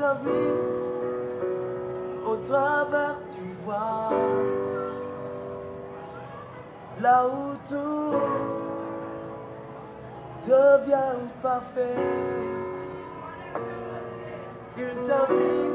t'invite au travers du voile, là où tout devient parfait. Il t'invite